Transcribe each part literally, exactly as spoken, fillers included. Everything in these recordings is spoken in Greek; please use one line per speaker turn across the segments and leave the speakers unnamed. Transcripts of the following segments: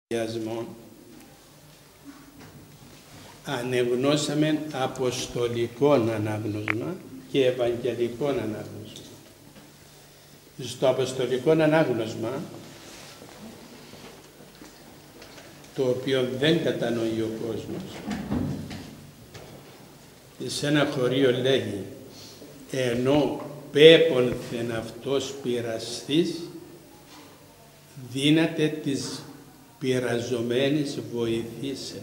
Αγιασμών ανεγνώσαμε αποστολικών ανάγνωσμα και ευαγγελικών ανάγνωσμα. Στο αποστολικό ανάγνωσμα, το οποίο δεν κατανοεί ο κόσμος, σε ένα χωρίο λέγει ενώ πέπονθεν αυτός πειρασθής, δύναται της πειραζομένης βοηθήσε.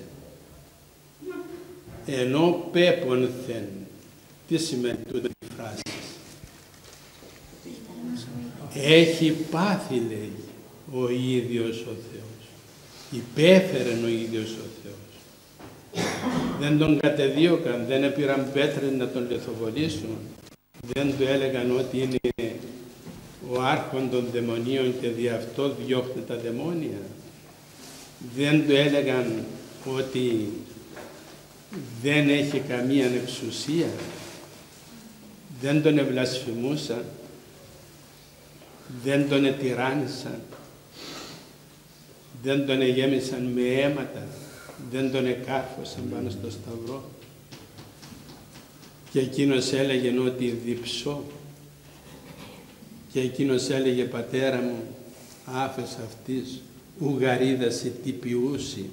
Ενώ πέπονθεν, τι σημαίνει τούτη η φράση? Έχει πάθει, λέει, ο ίδιος ο Θεός. Υπέφερεν ο ίδιος ο Θεός. Δεν τον κατεδίωκαν, δεν έπειραν πέτρες να τον λιθοβολήσουν. Δεν του έλεγαν ότι είναι ο άρχον των δαιμονίων και δι' αυτό διώχνει τα δαιμόνια. Δεν του έλεγαν ότι δεν έχει καμία εξουσία. Δεν τον ευλασφημούσαν. Δεν τον ετυράννησαν. Δεν τον εγέμισαν με αίματα. Δεν τον εκάρφωσαν πάνω στο σταυρό. Και εκείνος έλεγε ότι διψώ. Και εκείνος έλεγε πατέρα μου, άφες αυτής, ουγαρίδαση τυπιούσι.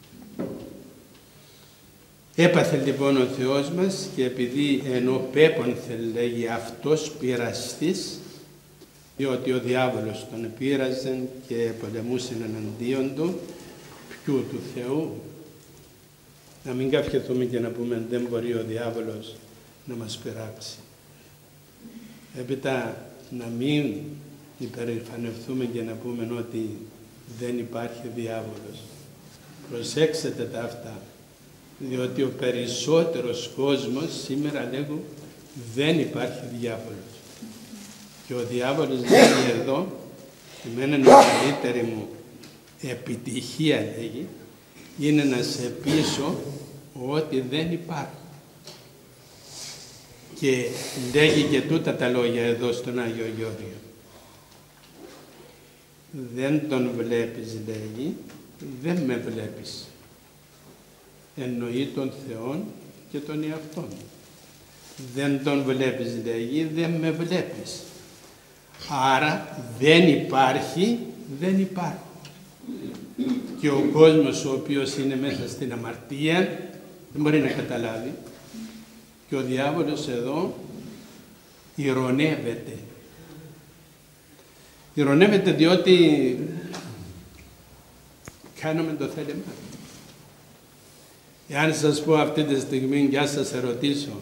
Έπαθε λοιπόν ο Θεός μας και επειδή ενώ πέπονθε λέγει αυτός πειραστής, διότι ο διάβολος τον πείραζε και πολεμούσε εναντίον του, ποιου του Θεού. Να μην καυχεθούμε και να πούμε δεν μπορεί ο διάβολος να μας πειράξει. Έπειτα να μην υπερηφανευτούμε και να πούμε ότι δεν υπάρχει διάβολος. Προσέξτε τα αυτά, διότι ο περισσότερος κόσμος σήμερα λέγω δεν υπάρχει διάβολος. Και ο διάβολος λέγει εδώ, εμένα η καλύτερη μου επιτυχία λέγει, είναι να σε πείσω ότι δεν υπάρχει. Και λέγει και τούτα τα λόγια εδώ στον Άγιο Γεώργιο. Δεν τον βλέπεις, λέγει, δεν με βλέπεις. Εννοεί τον Θεόν και τον εαυτόν. Δεν τον βλέπεις, λέγει, δεν με βλέπεις. Άρα δεν υπάρχει, δεν υπάρχει. Και ο κόσμος ο οποίος είναι μέσα στην αμαρτία δεν μπορεί να καταλάβει. Και ο διάβολος εδώ ειρωνεύεται. Ειρωνεύεται διότι κάνουμε το θέλημα. Εάν σας πω αυτή τη στιγμή και ας σας ερωτήσω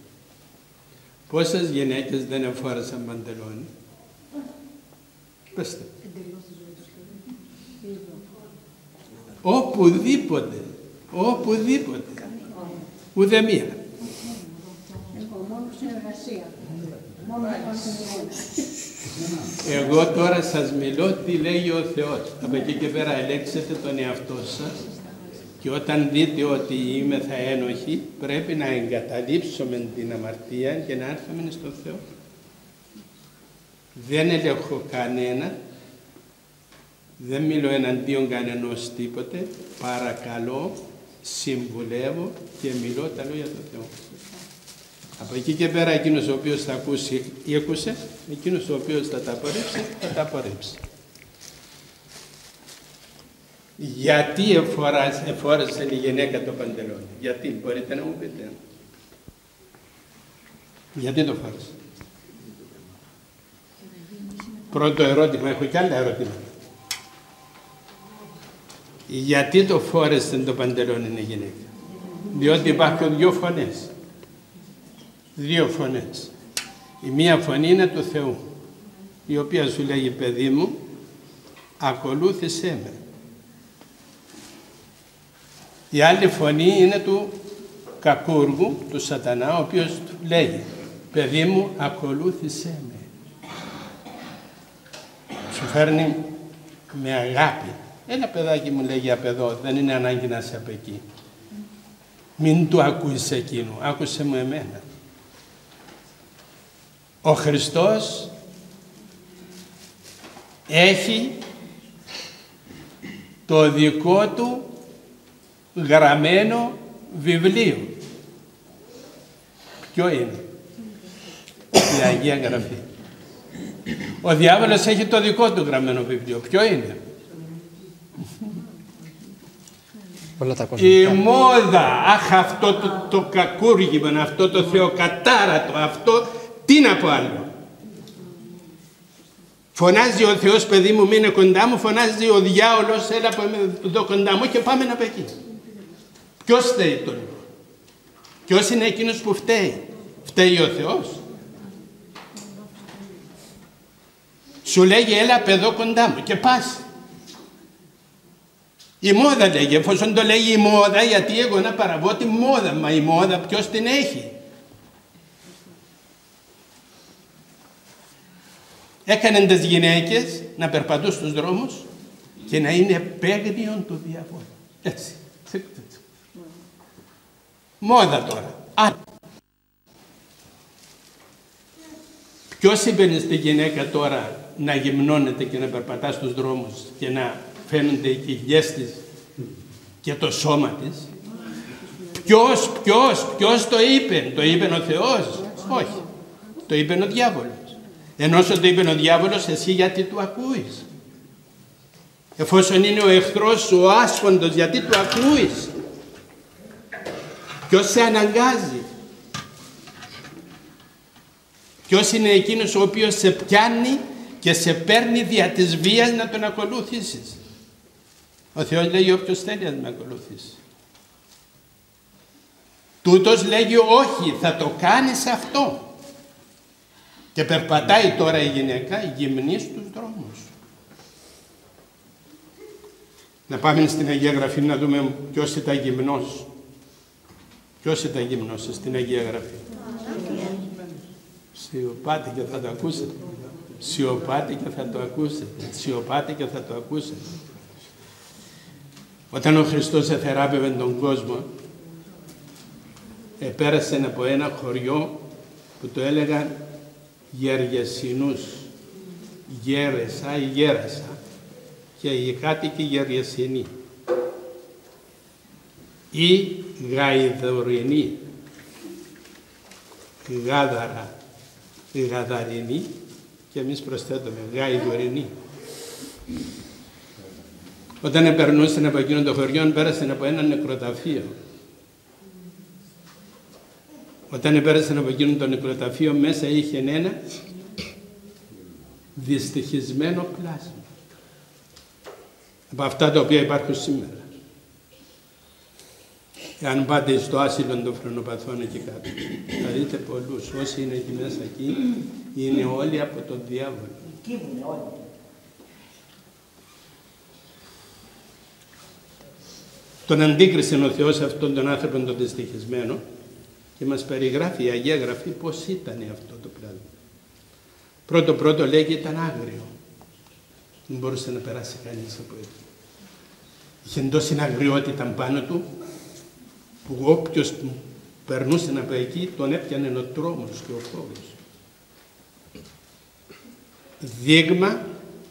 πόσες γυναίκες δεν εφόρεσαν παντελόνι? Πεςτε. Οπουδήποτε. Οπουδήποτε. Ούτε μία. Εγώ τώρα σας μιλώ τι λέει ο Θεός. Από εκεί και πέρα ελέγξετε τον εαυτό σας και όταν δείτε ότι είμαι θα ένοχοι πρέπει να εγκαταλείψουμε την αμαρτία και να έρθουμε στον Θεό. Δεν ελέγχω κανένα, δεν μιλώ εναντίον κανενός τίποτε, παρακαλώ, συμβουλεύω και μιλώ τα λόγια του Θεού. Από εκεί και πέρα εκείνος ο οποίος θα ακούσει ή ακούσε, εκείνος ο οποίος θα τα απορρίψει, θα τα απορρίψει. Γιατί εφόρεσε η γυναίκα το παντελόνι? Γιατί, μπορείτε να μου πείτε? Γιατί το φόρεσε? Πρώτο ερώτημα, έχω και άλλα ερωτήματα. Γιατί το φόρεσε το παντελόνι η γυναίκα? Διότι υπάρχουν δύο φωνές. Δύο φωνές. Η μία φωνή είναι του Θεού, η οποία σου λέγει παιδί μου, ακολούθησέ με. Η άλλη φωνή είναι του κακούργου, του σατανά, ο οποίος του λέγει παιδί μου, ακολούθησέ με. Σου φέρνει με αγάπη. Ένα παιδάκι μου λέγει απ' εδώ, δεν είναι ανάγκη να είσαι απ' εκεί. Μην του ακούεις εκείνου, άκουσε μου εμένα. Ο Χριστός έχει το δικό του γραμμένο βιβλίο. Ποιο είναι? Η Αγία Γραφή. Ο διάβολος έχει το δικό του γραμμένο βιβλίο. Ποιο είναι? Η μόδα. Αχ, αυτό το, το κακούργημα, αυτό το θεοκατάρατο, αυτό τι να πω άλλο. Φωνάζει ο Θεός, παιδί μου, μείνε κοντά μου, φωνάζει ο διάολος, έλα εδώ κοντά μου και πάμε να πετύχει. Ποιος φταίει τώρα? Ποιος είναι εκείνος που φταίει? Φταίει ο Θεός? Σου λέγει έλα εδώ κοντά μου και πας. Η μόδα λέγει, εφόσον το λέγει η μόδα, γιατί εγώ να παραβώ τη μόδα, μα η μόδα ποιος την έχει? Έκανε τις γυναίκες να περπατούν στους δρόμους και να είναι παίγνιον του διαβόλου. Έτσι. Μόδα τώρα. Α. Ποιος είπε στη γυναίκα τώρα να γυμνώνεται και να περπατά στους δρόμους και να φαίνονται οι κοιλιές της και το σώμα της? Ποιος, ποιος, ποιος το είπε? Το είπε ο Θεός? Όχι. Το είπε ο διάβολος. Ενώ όσο το είπε ο διάβολος, εσύ γιατί του ακούεις? Εφόσον είναι ο εχθρός σου, ο άσχοντος, γιατί του ακούεις? Ποιος σε αναγκάζει? Ποιος είναι εκείνος ο οποίος σε πιάνει και σε παίρνει δια της βίας να τον ακολουθήσεις? Ο Θεός λέει όποιος θέλει να με ακολουθήσει. Τούτος λέγει όχι, θα το κάνεις αυτό. Και περπατάει τώρα η γυναίκα γυμνή στους δρόμους. Να πάμε στην Αγία Γραφή να δούμε ποιος ήταν γυμνός. Ποιος ήταν γυμνός στην Αγία Γραφή? Σιωπάτε και θα το ακούσετε. Σιωπάτε και θα το ακούσετε. Σιωπάτε και θα το ακούσετε. Όταν ο Χριστός εθεράπευε τον κόσμο, επέρασε από ένα χωριό που το έλεγαν Γεργεσινούς, Γέρεσα ή Γέρασα, και οι κάτοικοι Γεργεσινοί ή Γαϊδωρινοί, Γάδαρα, Γαδαρινοί, και εμείς προσθέτουμε Γαϊδωρινοί. Όταν περνούσαν από εκείνον το χωριό, πέρασαν από ένα νεκροταφείο. Όταν πέρασαν από εκείνον το νεκροταφείο, μέσα είχε ένα δυστυχισμένο πλάσμα. Από αυτά τα οποία υπάρχουν σήμερα. Εάν πάτε στο άσυλο των φρονοπαθών εκεί κάτω, θα δείτε πολλούς. Όσοι είναι εκεί μέσα εκεί, είναι όλοι από τον διάβολο. Τον αντίκρισε ο Θεός αυτόν τον άνθρωπο τον δυστυχισμένο και μας περιγράφει η Αγία Γραφή πώς ήταν αυτό το πράγμα. Πρώτο πρώτο λέγει ήταν άγριο. Δεν μπορούσε να περάσει κανείς από εκεί. Είχε τόση αγριότητα πάνω του που όποιος περνούσε από εκεί τον έπιανε ο τρόμος και ο φόβος. Δείγμα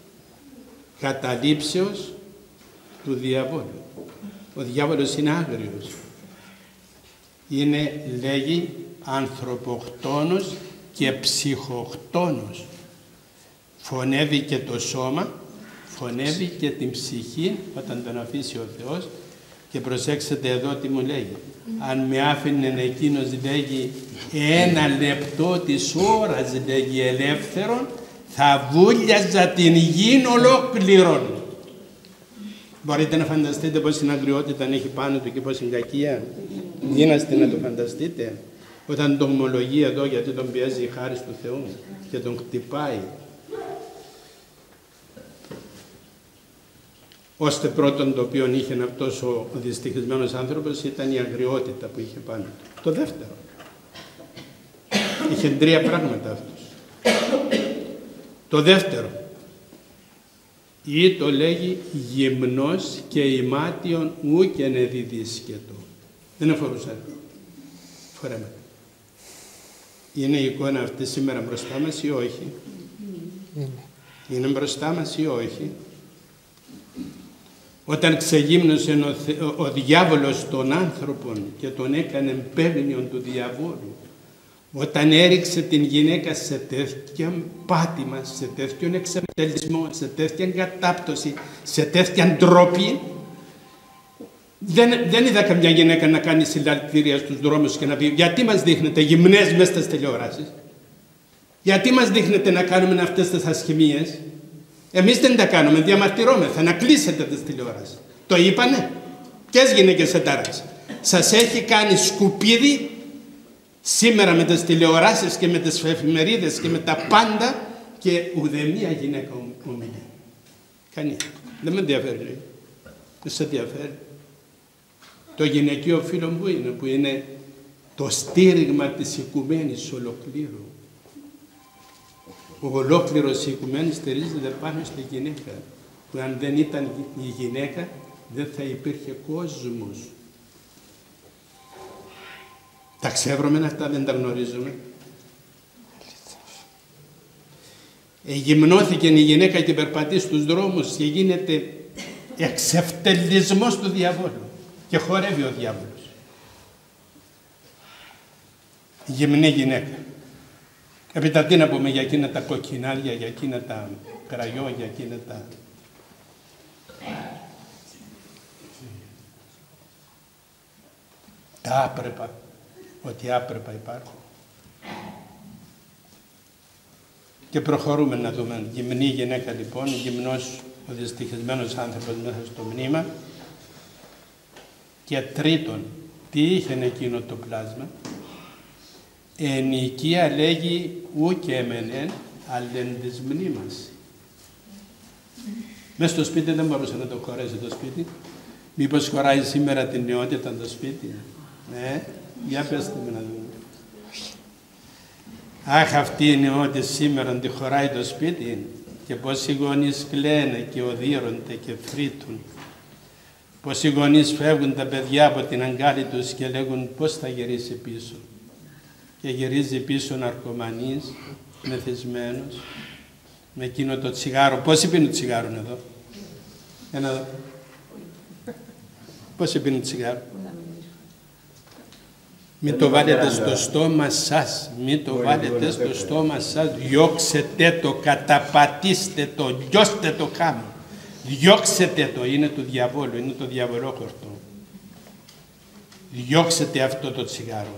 καταλήψεως του διαβόλου. Ο διάβολος είναι άγριος. Είναι, λέγει, ανθρωποκτόνος και ψυχοκτόνος. Φωνεύει και το σώμα, φωνεύει και την ψυχή όταν τον αφήσει ο Θεός. Και προσέξτε εδώ τι μου λέγει. Αν με άφηνε εκείνος, λέγει, ένα λεπτό της ώρας, λέγει, ελεύθερον, θα βούλιαζα την γη ολόκληρον. Μπορείτε να φανταστείτε πόση αγριότητα έχει πάνω του και πόση κακία? Δύναστε να το φανταστείτε? Όταν τον ομολογεί εδώ, γιατί τον πιέζει η χάρις του Θεού και τον χτυπάει. Ώστε πρώτον το οποίο είχε αυτός ο δυστυχισμένος άνθρωπος ήταν η αγριότητα που είχε πάνω του. Το δεύτερο. Είχε τρία πράγματα αυτός. Το δεύτερο. Ή το λέγει γυμνός και ημάτιον ούκεν εδιδίσκετο. Δεν αφορούσε φορέματα. Είναι η εικόνα αυτή σήμερα μπροστά μας ή όχι? Είναι μπροστά μας ή όχι? Όταν ξεγύμνωσε ο, ο, ο διάβολος τον άνθρωπον και τον έκανε παίγνιον του διαβόλου, όταν έριξε την γυναίκα σε τέτοια πάτημα, σε τέτοιον εξευτελισμό, σε τέτοια κατάπτωση, σε τέτοια ντροπή, δεν, δεν είδα καμιά γυναίκα να κάνει συλλαλητήρια στους δρόμους και να πει γιατί μας δείχνετε γυμνές μέσα στις τηλεοράσεις, γιατί μας δείχνετε να κάνουμε αυτές τις ασχημίες. Εμείς δεν τα κάνουμε, διαμαρτυρόμεθα, να κλείσετε τις τηλεοράσεις. Το είπανε. Ποιες γυναίκες ετάραξε. Σας έχει κάνει σκουπίδι σήμερα με τις τηλεοράσεις και με τις εφημερίδες και με τα πάντα και ουδέμια γυναίκα ομιλεί. Κανεί. Δεν με ενδιαφέρει. Δεν σε ενδιαφέρει. Το γυναικείο φύλλο που είναι, που είναι το στήριγμα της οικουμένης ολοκλήρου. Ο ολόκληρος η οικουμένη στηρίζεται πάνω στη γυναίκα, που αν δεν ήταν η γυναίκα δεν θα υπήρχε κόσμος. Τα ξέρουμε αυτά, δεν τα γνωρίζουμε. Γυμνώθηκε η γυναίκα και περπατεί στους δρόμους και γίνεται εξευτελισμός του διαβόλου και χορεύει ο διάβολος. Γυμνή γυναίκα. Έπειτα τι να πούμε για εκείνα τα κοκκινάρια, για εκείνα τα κραγιό, για εκείνα τα... τα άπρεπα, ότι άπρεπα υπάρχουν. Και προχωρούμε να δούμε. Γυμνή γυναίκα λοιπόν, γυμνός ο δυστυχισμένος άνθρωπος μέσα στο μνήμα. Και τρίτον, τι είχε εκείνο το πλάσμα. Εν οικία λέγει ου και εμένεν, αλλεν της μνήμας. Μες στο σπίτι δεν μπορούσε να το χωρέσει το σπίτι. Μήπως χωράει σήμερα την νεότητα το σπίτι. Ναι, για πέστε με να δούμε. Αχ, αυτή η νεότητα σήμερα τη χωράει το σπίτι και πως οι γονείς κλαίνε και οδύρονται και φρύτουν. Πως οι γονείς φεύγουν τα παιδιά από την αγκάλη τους και λέγουν πώς θα γυρίσει πίσω. Και γυρίζει πίσω ναρκωμανής, μεθυσμένος, με εκείνο το τσιγάρο. Πόσοι πίνουν τσιγάρο εδώ. Ένα εδώ. Πόσοι πίνουν τσιγάρο. Μην το βάλετε στο στόμα σας, μην το βάλετε στο στόμα σας, διώξετε το, καταπατήστε το, λιώστε το χάμο. Διώξετε το, είναι του διαβόλου, είναι το διαβολόχορτο. Διώξετε αυτό το τσιγάρο.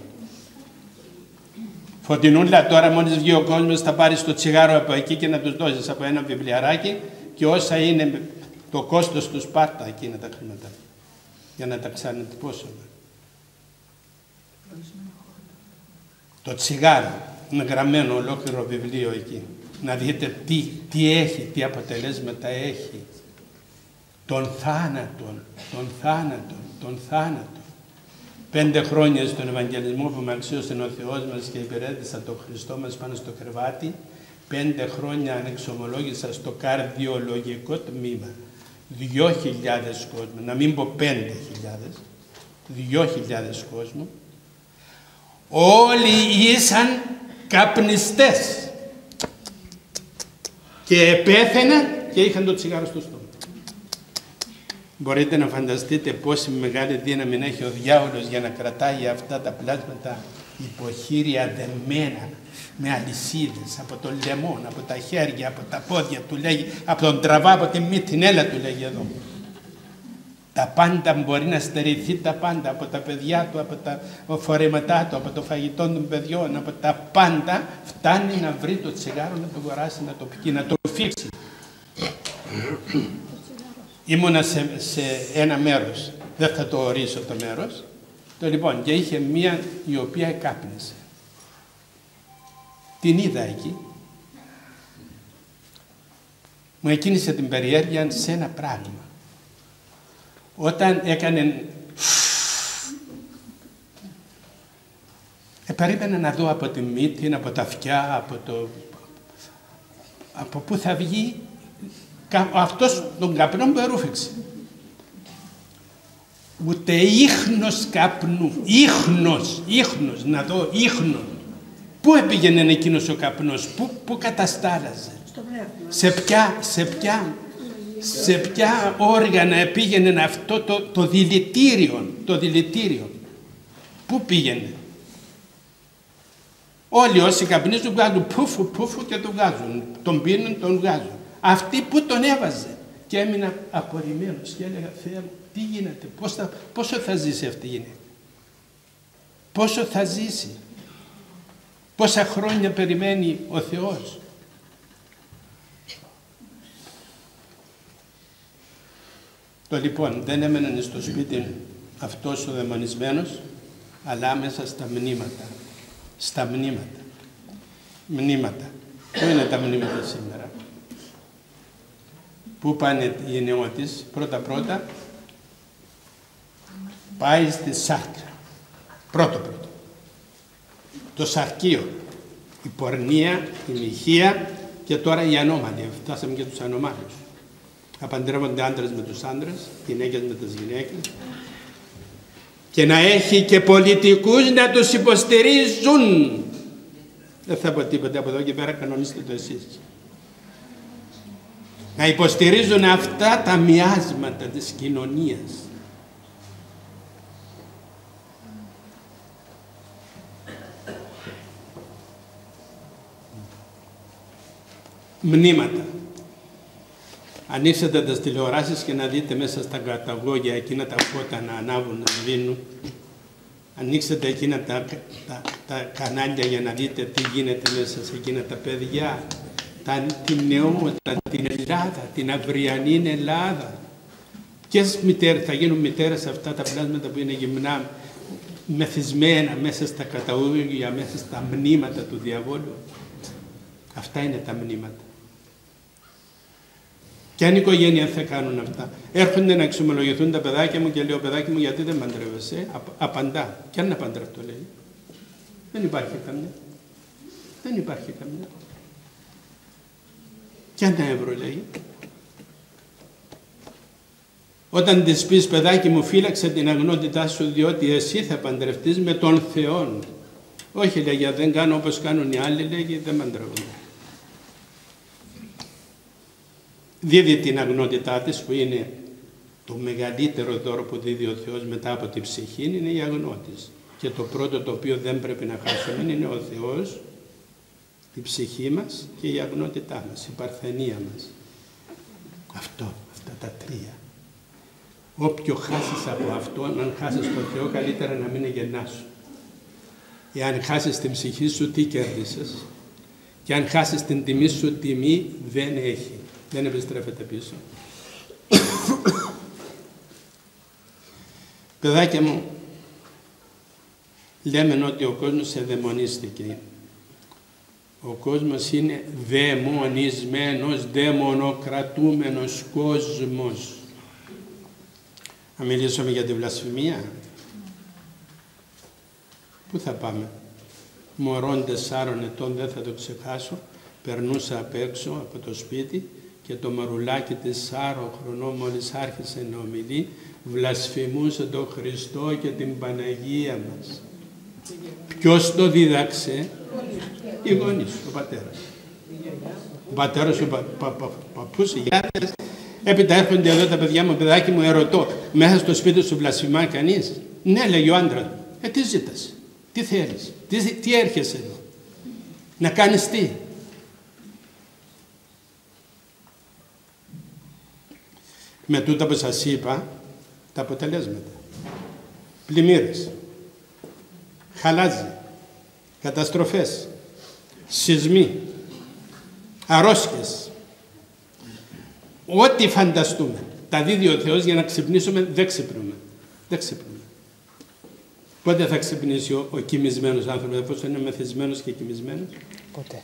Φωτεινούλα, τώρα μόλις βγει ο κόσμος θα πάρεις το τσιγάρο από εκεί και να τους δώσεις από ένα βιβλιαράκι και όσα είναι το κόστος τους πάρτα εκείνα τα χρήματα για να τα ξανατυπώσουμε. Το τσιγάρο είναι γραμμένο ολόκληρο βιβλίο εκεί. Να δείτε τι, τι έχει, τι αποτελέσματα έχει. Τον θάνατον, τον θάνατον, τον θάνατον. Πέντε χρόνια στον Ευαγγελισμό που με αξίωσε ο Θεός μας και υπηρέτησα τον Χριστό μας πάνω στο κρεβάτι, πέντε χρόνια ανεξομολόγησα στο καρδιολογικό τμήμα. Δυο χιλιάδες κόσμο, να μην πω πέντε χιλιάδες, δυο χιλιάδες κόσμο. Όλοι ήσαν καπνιστές και επέθαιναν και είχαν το τσιγάρο στο στόμα. Μπορείτε να φανταστείτε πόση μεγάλη δύναμη έχει ο διάολος για να κρατάει αυτά τα πλάσματα υποχείρια δεμένα με αλυσίδες από το λαιμό, από τα χέρια, από τα πόδια του λέγει, από τον τραβά, από τη μύτη, έλα του λέγει εδώ. Τα πάντα μπορεί να στερηθεί τα πάντα από τα παιδιά του, από τα φορέματά του, από το φαγητό των παιδιών, από τα πάντα φτάνει να βρει το τσιγάρο, να το αγοράσει, να το πιει, να το φίξει. Ήμουνα σε, σε ένα μέρος, δεν θα το ορίσω το μέρος, το λοιπόν και είχε μία η οποία κάπνισε. Την είδα εκεί, μου εκκίνησε την περιέργεια σε ένα πράγμα. Όταν έκανε, ε, περίμενα να δω από τη μύτη, από τα αυτιά, από το, από πού θα βγει αυτός τον καπνό που ερούφηξε. Ούτε ίχνος καπνού, ίχνος, ίχνος, να δω ίχνο. Πού έπηγαινε εκείνος ο καπνός, πού, πού καταστάλαζε, σε ποια, σε ποια, σε ποια όργανα πήγαινε αυτό το, το δηλητήριο, το δηλητήριο. Πού πήγαινε? Όλοι όσοι καπνίζουν βγάζουν πούφου πούφου και το βγάζουν. Τον πίνουν, τον βγάζουν. Αυτή που τον έβαζε και έμεινα απορριμμένος και έλεγα, Θεέ μου, τι γίνεται, πώς θα, πόσο θα ζήσει αυτή η γυναίκα? Πόσο θα ζήσει? Πόσα χρόνια περιμένει ο Θεός? Το λοιπόν δεν έμεναν στο σπίτι αυτός ο δαιμονισμένος, αλλά μέσα στα μνήματα. Στα μνήματα. Μνήματα. Πού είναι τα μνήματα σήμερα? Πού πάνε οι νεότης? Πρώτα πρώτα πάει στη σάρκα. Πρώτο πρώτο. Το σαρκείο. Η πορνεία, η μοιχεία και τώρα οι ανώμαλοι. Φτάσαμε και τους ανωμάλους. Απαντρεύονται άντρες με τους άντρες, γυναίκες με τις γυναίκες. Και να έχει και πολιτικούς να τους υποστηρίζουν. Δεν θα πω τίποτα από εδώ και πέρα, κανονίστε το εσείς. Να υποστηρίζουν αυτά τα μοιάσματα της κοινωνίας. Μνήματα. Ανοίξτε τις τηλεοράσεις και να δείτε μέσα στα καταγόγια εκείνα τα φώτα να ανάβουν, να σβήνουν. Ανοίξτε εκείνα τα, τα, τα κανάλια για να δείτε τι γίνεται μέσα σε εκείνα τα παιδιά. Τα, την νεότητα, την Ελλάδα, την αυριανή Ελλάδα. Ποιες μητέρες θα γίνουν μητέρες αυτά τα πλάσματα που είναι γυμνά, μεθυσμένα μέσα στα καταγόγια, μέσα στα μνήματα του διαβόλου. Αυτά είναι τα μνήματα. Και αν η οικογένεια θα κάνουν αυτά. Έρχονται να εξομολογηθούν τα παιδάκια μου και λέω, παιδάκι μου, γιατί δεν παντρεύεσαι? Απαντά. Και αν να παντρευτώ, λέει. Δεν υπάρχει καμιά. Δεν υπάρχει καμιά. Και αν ευρώ, λέει. Όταν της πεις, παιδάκι μου, φύλαξε την αγνότητά σου, διότι εσύ θα παντρευτείς με τον Θεό. Όχι, λέγει, δεν κάνω όπως κάνουν οι άλλοι, λέγει, δεν παντρεύονται. Δίδει την αγνότητά της, που είναι το μεγαλύτερο δώρο που δίδει ο Θεός μετά από την ψυχή, είναι η αγνότης. Και το πρώτο το οποίο δεν πρέπει να χάσουμε είναι ο Θεός, η ψυχή μας και η αγνότητά μας, η παρθενία μας. Αυτό, αυτά τα τρία. Όποιο χάσεις από αυτό, αν χάσεις τον Θεό, καλύτερα να μην γεννάσου. Εάν χάσεις την ψυχή σου, τι κέρδισες? Και αν χάσεις την τιμή σου, τιμή δεν έχει. Δεν επιστρέφεται πίσω. Παιδάκια μου, λέμε ότι ο κόσμος εδαιμονίστηκε. Ο κόσμος είναι δαιμονισμένος, δαιμονοκρατούμενος κόσμος. Να μιλήσουμε για τη βλασφημία. Πού θα πάμε? Μωρών τεσσάρων ετών, δεν θα το ξεχάσω, περνούσα απ' έξω από το σπίτι και το μαρουλάκι τεσσάρων χρονών μόλις άρχισε να ομιλεί, βλασφημούσε τον Χριστό και την Παναγία μας. Ποιος το δίδαξε? Οι γονείς, ο πατέρας. Ο πατέρας, ο πα, πα, πα, παππούς, οι γιάτες. Έπειτα έρχονται εδώ τα παιδιά μου, παιδάκι μου, ερωτώ, μέσα στο σπίτι σου βλασφημά κανείς? Ναι, λέει ο άντρας. Ε, τι ζήτας, τι θέλεις, τι, τι έρχεσαι εδώ, να κάνεις τι? Με τούτα που σας είπα, τα αποτελέσματα. Πλημμύρες, χαλάζι, καταστροφές, σεισμοί, αρρώσκες, ό,τι φανταστούμε. Τα δίδει ο Θεός για να ξυπνήσουμε, δεν ξυπνούμε. Δεν ξυπνούμε. Πότε θα ξυπνήσει ο, ο κοιμισμένος άνθρωπος, εφόσον είναι μεθυσμένος και κοιμισμένος?
Ποτέ.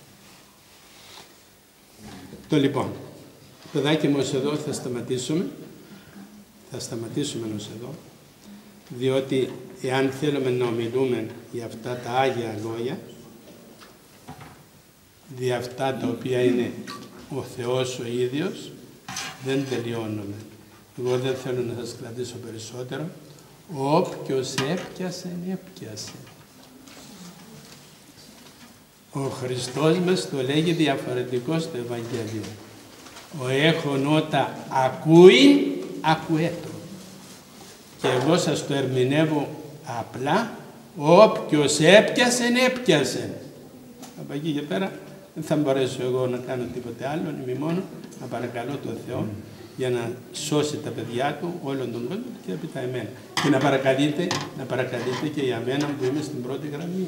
Το λοιπόν, παιδάκι μου, ως εδώ θα σταματήσουμε. Θα σταματήσουμε ως εδώ, διότι εάν θέλουμε να ομιλούμε για αυτά τα Άγια λόγια, για αυτά τα οποία είναι ο Θεός ο ίδιος, δεν τελειώνουμε. Εγώ δεν θέλω να σας κρατήσω περισσότερο. Όποιος έπιασε, έπιασε. Ο Χριστός μας το λέγει διαφορετικό στο Ευαγγέλιο. Ο έχων ότα ακούει, ακουέτο. Και εγώ σας το ερμηνεύω απλά, όποιος έπιασεν, έπιασεν. Από εκεί και πέρα δεν θα μπορέσω εγώ να κάνω τίποτε άλλο, είμαι μόνο να παρακαλώ τον Θεό για να σώσει τα παιδιά του, όλον τον κόσμο και έπειτα εμένα. Και να παρακαλείτε, να παρακαλείτε και για μένα που είμαι στην πρώτη γραμμή.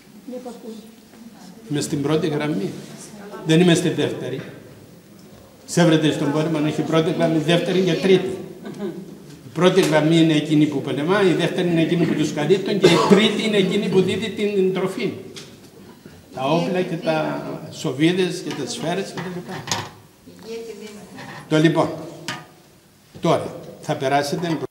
Είμαι στην πρώτη γραμμή. Δεν είμαι στη δεύτερη. Σέβρεται στον πόλεμο να έχει πρώτη γραμμή, δεύτερη και τρίτη. Η πρώτη γραμμή είναι εκείνη που πολεμά, η δεύτερη είναι εκείνη που τους καλύπτουν και η τρίτη είναι εκείνη που δίδει την τροφή. Τα όπλα και τα σοβίδες και τα σφαίρες και τα λοιπά. Το λοιπόν, τώρα θα περάσετε